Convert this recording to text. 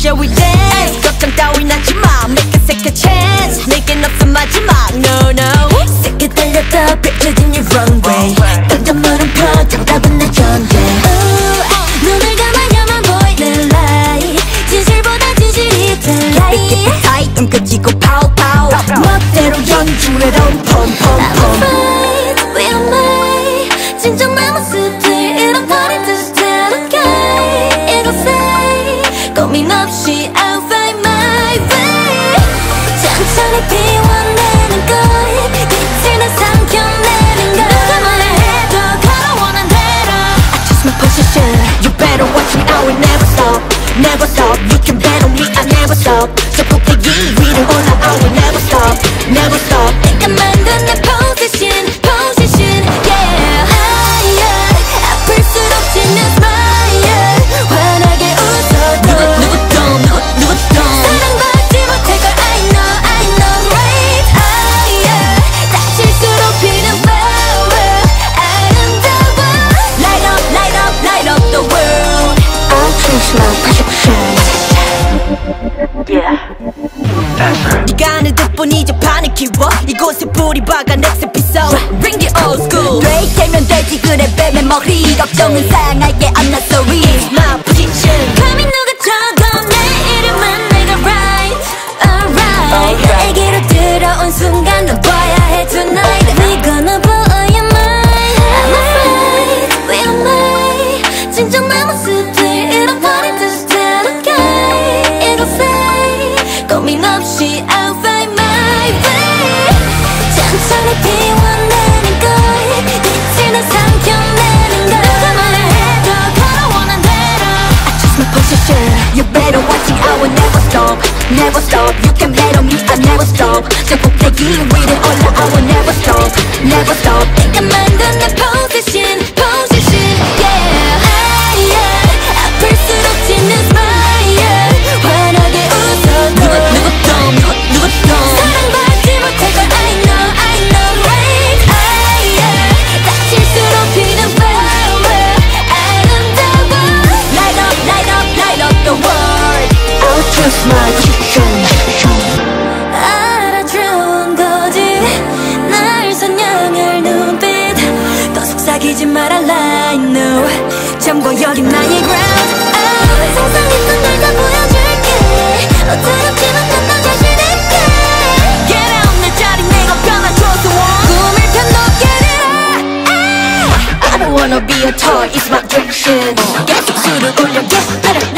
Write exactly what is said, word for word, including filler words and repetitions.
shall we dance 걱정 따윈 하지마 Make a second chance 내겐 없어 마지막 No no 세게 달려도 펼쳐진 이 runway 당장 물음표 정답은 내 전개 눈을 감아야만 보이는 light 진실보다 진실이 더 light 타이 끈끈지고 파우 파우 멋대로 연주해도 폼폼폼 I'm afraid we are made 진정 내 모습들 잃어버린 듯이 되는 이곳에 고민 없이 I'll find my way 천천히 비워내는 걸 빛을 난 삼켜내는 걸 누가 뭐라 해도 걸어오는 대로 I choose my position You better watch me I will never stop Never stop You can bet on me I never stop 저 꼭대기 위로 올라 I will never stop Never stop 내가 만든 내 position Position Yeah Higher 아플수록 짓는 smile 환하게 웃어도 누구도 누구 누구도 사랑받지 못할 걸 I know I know right Higher 다칠수록 피는 flower 아름다워 Light up light up light up the world I'll choose my position Yeah 네가 하는 덕분이 저 판을 키워 이곳에 불이 박아 next episode Bring the old school 뇌 되면 되지 그래 뱀의 머리 걱정은 상하게 I'm not sorry It's my position 감히 누가 적어 내 이름은 내가 right Alright 나에게로 들어온 순간 넌 봐야 해 tonight 네가 나 보아야 mine I'm afraid we are made 진정 내 모습들 잃어버린 듯이 되는 이곳에 고민 없이 I'll find my way 천천히 비워내는 걸 빛을 난 삼켜내는 걸 누가 뭐라 해도 걸어오는 대로 I choose my position You better watch it I will never stop Never stop You can bet on me I never stop 저 꼭대기 위로 올라 I will never stop Never stop 내가 만든 내 position Position Yeah Higher 아플수록 짓는 smile 환하게 웃어도 누구도 누구 누구도 사랑받지 못할 걸 I know I know right Higher 다칠수록 피는 flower 아름다워 Light up light up light up the world I'll choose my position 알아준 거지 날 선양할 눈빛 더 속삭이지 말아 lie no 참고 여긴 나의 ground oh, 상상했던 걸 다 보여줄게 어쩌렵지만 난 나 자신있게 Get out 내 자리 내가 변화줘서 꿈을 펴 높게 들어 I don't wanna be a toy It's my direction 계속 술을 올려 Get better